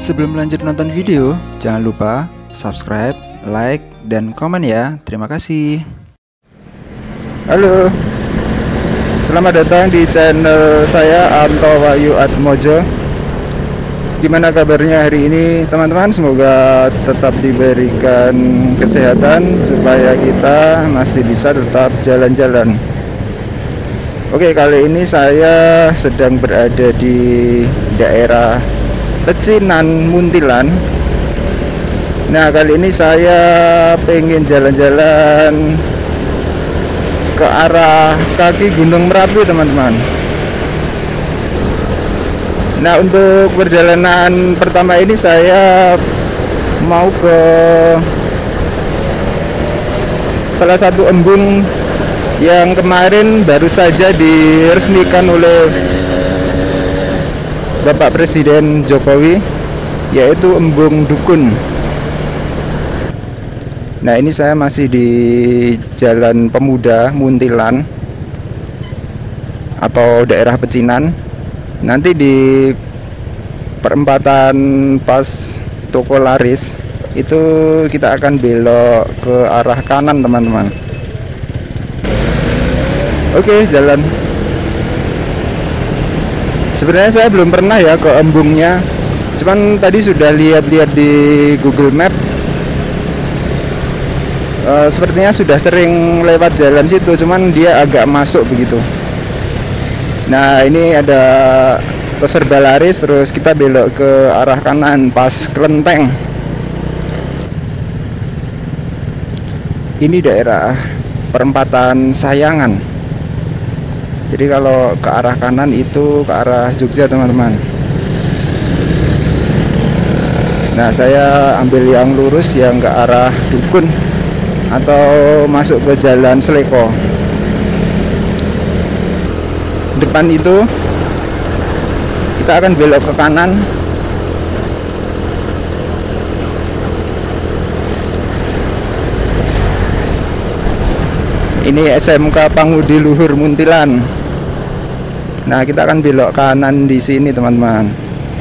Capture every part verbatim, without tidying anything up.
Sebelum lanjut nonton video, jangan lupa subscribe, like, dan komen ya. Terima kasih. Halo, selamat datang di channel saya Anto Wahyu Atmojo. Gimana kabarnya hari ini teman-teman? Semoga tetap diberikan kesehatan supaya kita masih bisa tetap jalan-jalan. Oke, kali ini saya sedang berada di daerah Pecinan, Muntilan. Nah, kali ini saya pengen jalan-jalan ke arah kaki Gunung Merapi, teman-teman. Nah, untuk perjalanan pertama ini saya mau ke salah satu embung yang kemarin baru saja diresmikan oleh Bapak Presiden Jokowi, yaitu Embung Dukun. Nah, ini saya masih di Jalan Pemuda Muntilan atau daerah Pecinan. Nanti di perempatan pas Toko Laris itu kita akan belok ke arah kanan, teman-teman. Oke, jalan. Sebenarnya saya belum pernah ya ke embungnya, cuman tadi sudah lihat-lihat di Google Map. E, sepertinya sudah sering lewat jalan situ, cuman dia agak masuk begitu. Nah, ini ada Toserba Laris, terus kita belok ke arah kanan pas Kelenteng. Ini daerah perempatan Sayangan. Jadi kalau ke arah kanan itu ke arah Jogja, teman-teman. Nah, saya ambil yang lurus yang ke arah Dukun atau masuk ke Jalan Seleko. Depan itu kita akan belok ke kanan. Ini S M K Pangudi Luhur Muntilan. Nah, kita akan belok kanan di sini, teman-teman.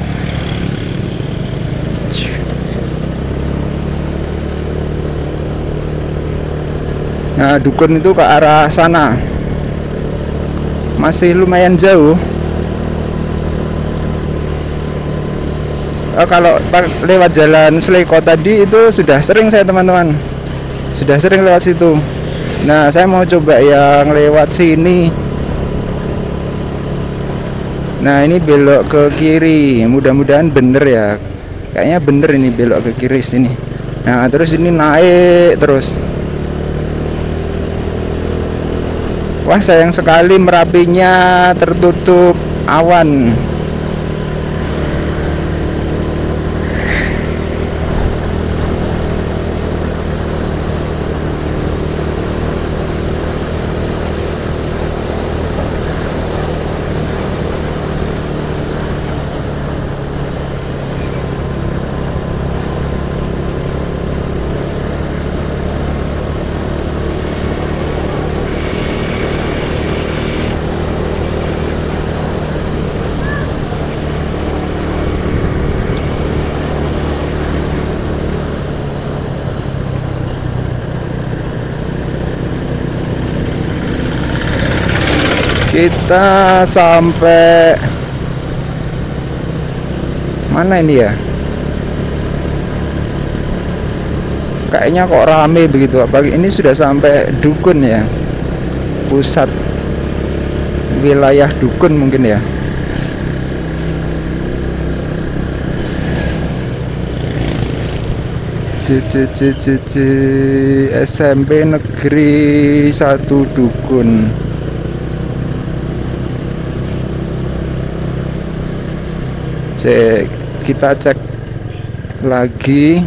Nah, Dukun itu ke arah sana. Masih lumayan jauh. Oh, kalau lewat Jalan Seleko tadi itu sudah sering saya, teman-teman. Sudah sering lewat situ. Nah, saya mau coba yang lewat sini. Nah, ini belok ke kiri. Mudah-mudahan bener ya. Kayaknya bener ini belok ke kiri sini. Nah, terus ini naik terus. Wah, sayang sekali Merapinya tertutup awan. Kita sampai mana ini ya? Kayaknya kok rame begitu. Apalagi ini sudah sampai Dukun ya, pusat wilayah Dukun mungkin ya. C C C C C S M P Negeri satu Dukun. Cek, kita cek lagi.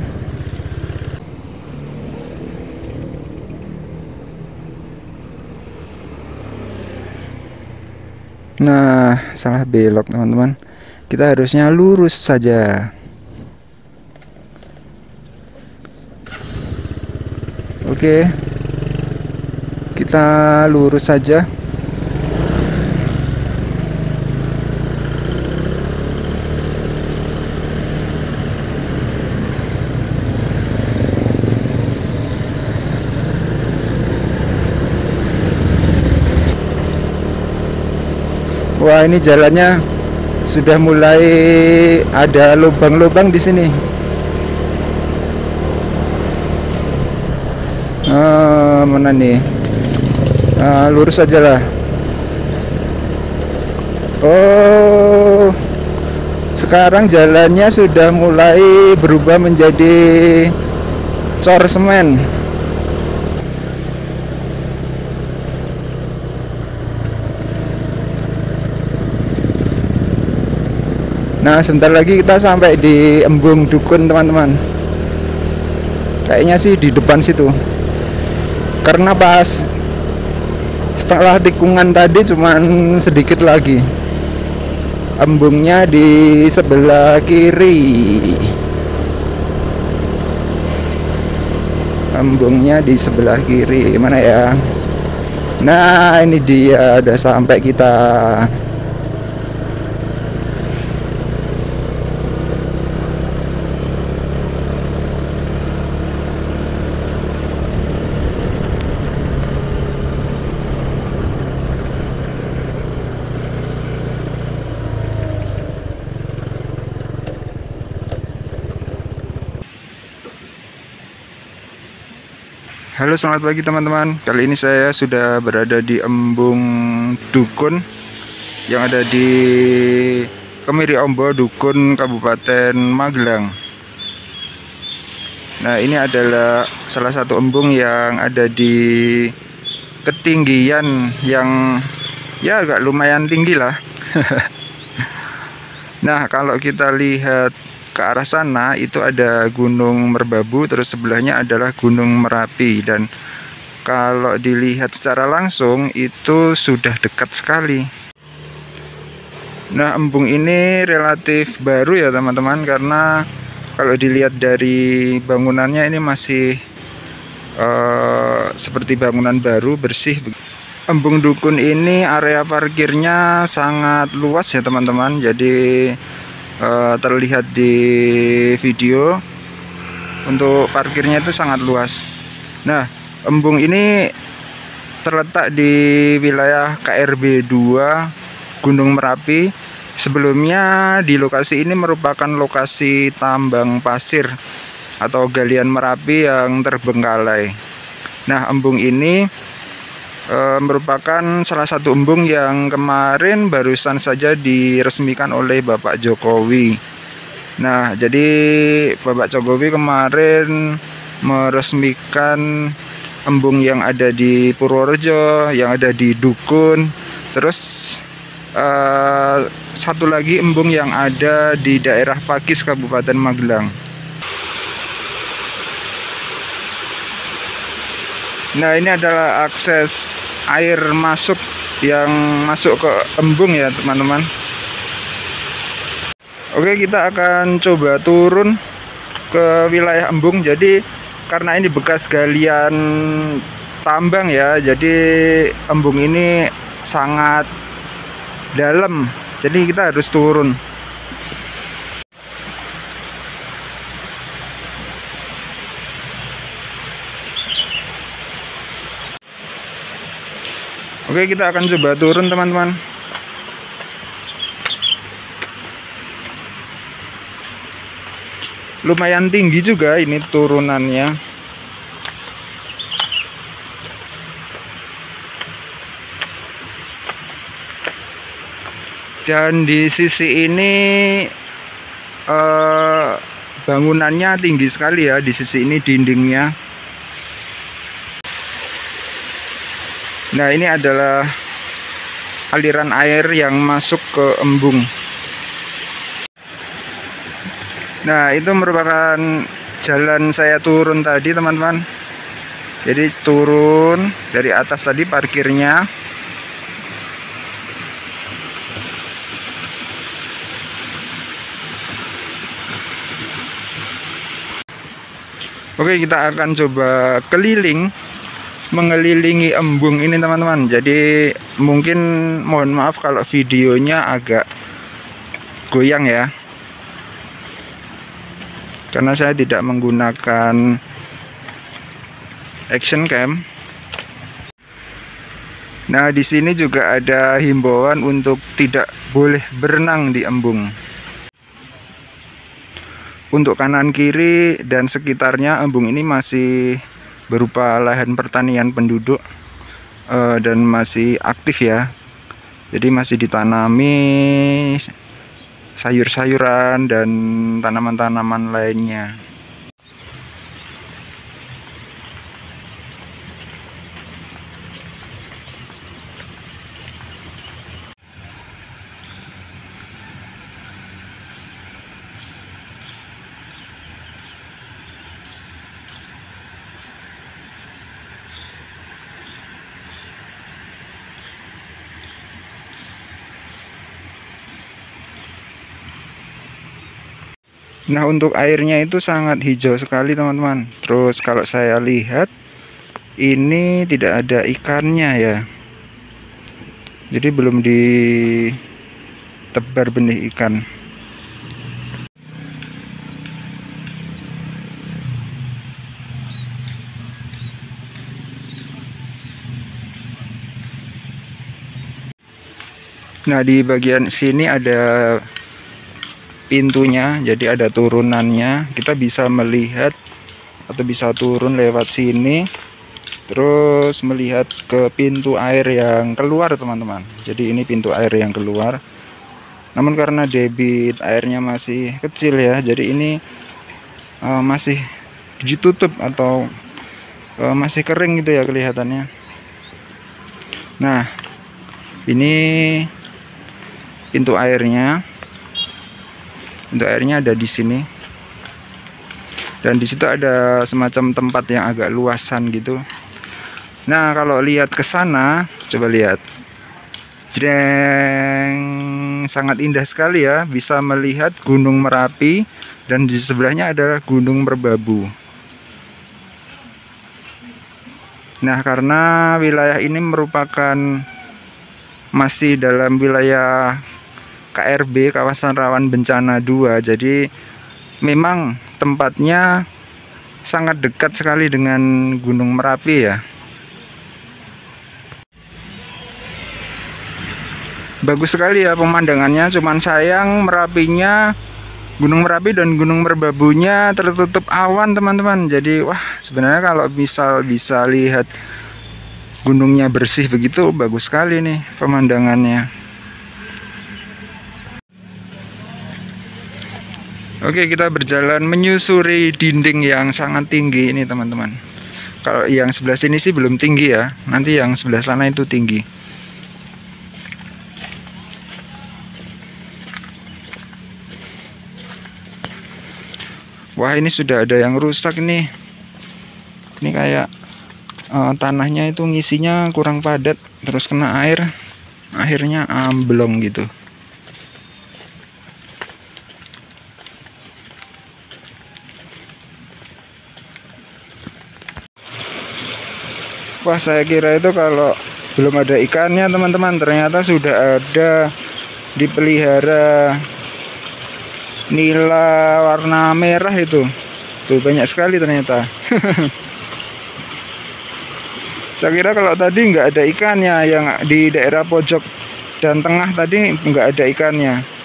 Nah, salah belok, teman-teman. Kita harusnya lurus saja. Oke, kita lurus saja. Wah, ini jalannya sudah mulai ada lubang-lubang di sini. Ah, mana nih? Ah, lurus aja lah. Oh, sekarang jalannya sudah mulai berubah menjadi cor semen. Nah, sebentar lagi kita sampai di Embung Dukun, teman-teman. Kayaknya sih di depan situ. Karena pas setelah tikungan tadi cuman sedikit lagi. Embungnya di sebelah kiri. Embungnya di sebelah kiri. Mana ya? Nah, ini dia, udah sampai kita. Halo, selamat pagi teman-teman. Kali ini saya sudah berada di Embung Dukun yang ada di Kemiri Ombo, Dukun, Kabupaten Magelang. Nah, ini adalah salah satu embung yang ada di ketinggian yang ya agak lumayan tinggi lah. Nah, kalau kita lihat ke arah sana itu ada Gunung Merbabu, terus sebelahnya adalah Gunung Merapi, dan kalau dilihat secara langsung itu sudah dekat sekali. Nah, embung ini relatif baru ya teman-teman, karena kalau dilihat dari bangunannya ini masih uh, seperti bangunan baru, bersih. Embung Dukun ini area parkirnya sangat luas ya teman-teman, jadi Uh, terlihat di video untuk parkirnya itu sangat luas. Nah, embung ini terletak di wilayah K R B dua Gunung Merapi. Sebelumnya di lokasi ini merupakan lokasi tambang pasir atau galian Merapi yang terbengkalai. Nah, embung ini e, merupakan salah satu embung yang kemarin barusan saja diresmikan oleh Bapak Jokowi. Nah, jadi Bapak Jokowi kemarin meresmikan embung yang ada di Purworejo, yang ada di Dukun, terus e, satu lagi embung yang ada di daerah Pakis, Kabupaten Magelang. Nah, ini adalah akses air masuk yang masuk ke embung ya teman-teman. Oke, kita akan coba turun ke wilayah embung. Jadi karena ini bekas galian tambang ya, jadi embung ini sangat dalam, jadi kita harus turun. Oke, kita akan coba turun teman-teman. Lumayan tinggi juga ini turunannya. Dan di sisi ini eh, bangunannya tinggi sekali ya, di sisi ini dindingnya. Nah, ini adalah aliran air yang masuk ke embung. Nah, itu merupakan jalan saya turun tadi teman-teman. Jadi turun dari atas tadi parkirnya. Oke, kita akan coba keliling, mengelilingi embung ini teman-teman. Jadi mungkin mohon maaf kalau videonya agak goyang ya, karena saya tidak menggunakan action cam. Nah, di sini juga ada himbauan untuk tidak boleh berenang di embung. Untuk kanan kiri dan sekitarnya embung ini masih berupa lahan pertanian penduduk eh, dan masih aktif ya. Jadi masih ditanami sayur-sayuran dan tanaman-tanaman lainnya. Nah, untuk airnya itu sangat hijau sekali teman-teman. Terus kalau saya lihat ini tidak ada ikannya ya. Jadi belum ditebar benih ikan. Nah, di bagian sini ada pintunya, jadi ada turunannya. Kita bisa melihat atau bisa turun lewat sini, terus melihat ke pintu air yang keluar teman-teman. Jadi ini pintu air yang keluar. Namun karena debit airnya masih kecil ya, jadi ini uh, masih ditutup atau uh, masih kering gitu ya kelihatannya. Nah, ini pintu airnya. Untuk airnya ada di sini, dan di situ ada semacam tempat yang agak luasan gitu. Nah, kalau lihat ke sana, coba lihat, jreng, sangat indah sekali ya. Bisa melihat Gunung Merapi dan di sebelahnya adalah Gunung Merbabu. Nah, karena wilayah ini merupakan masih dalam wilayah K R B, kawasan rawan bencana dua, jadi memang tempatnya sangat dekat sekali dengan Gunung Merapi ya. Bagus sekali ya pemandangannya, cuman sayang Merapinya, Gunung Merapi dan Gunung Merbabunya tertutup awan teman-teman. Jadi wah, sebenarnya kalau misal bisa lihat gunungnya bersih begitu, bagus sekali nih pemandangannya. Oke, kita berjalan menyusuri dinding yang sangat tinggi ini teman-teman. Kalau yang sebelah sini sih belum tinggi ya, nanti yang sebelah sana itu tinggi. Wah, ini sudah ada yang rusak nih. Ini kayak uh, tanahnya itu ngisinya kurang padat, terus kena air, akhirnya amblong gitu. Wah, saya kira itu kalau belum ada ikannya teman-teman, ternyata sudah ada dipelihara nila warna merah itu. Tuh, banyak sekali ternyata. Saya kira kalau tadi nggak ada ikannya, yang di daerah pojok dan tengah tadi nggak ada ikannya.